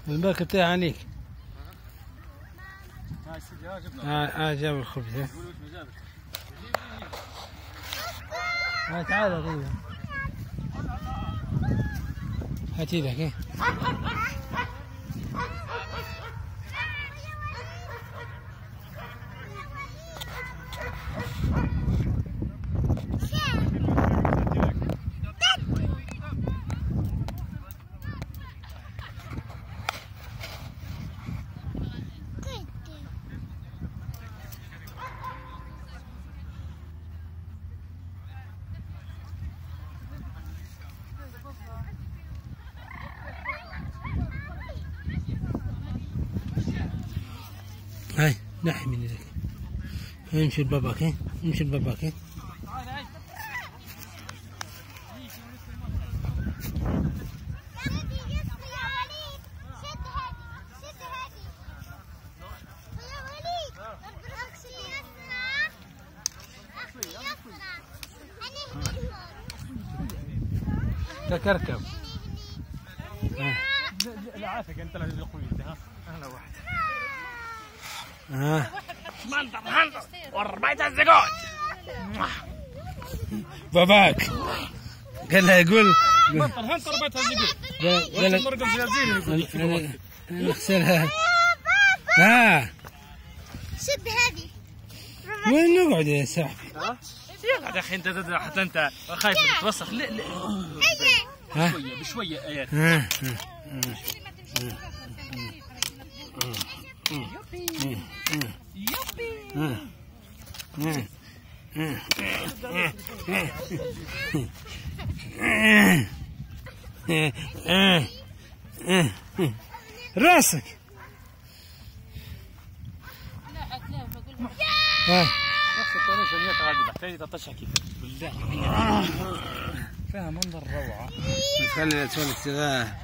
البركة تاع عليك. جاب الخبز. تعال غير هات ايدك. هاي نحي من يدك. امشي لباباك. امشي لباباك. تكركب. لا عافيك انت لا تقوي انت. ها انا واحد. منطر وربيت الزقود. باباك قال له يقول منطر هنطر ربيت الزقود. قال المرقم زلازل يقول نغسلها. ها شد هذه. وين نقعد يا صاحبي؟ يقعد يا اخي انت حتى انت خايف تتوسخ. لا بشويه بشويه ايات. راسك. فيها منظر روعه. خلي تولد